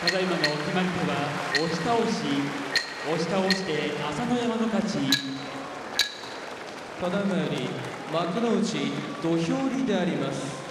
ただいまの決まり手は押し倒して朝乃山の勝ち。 ただいまより幕内土俵入りであります。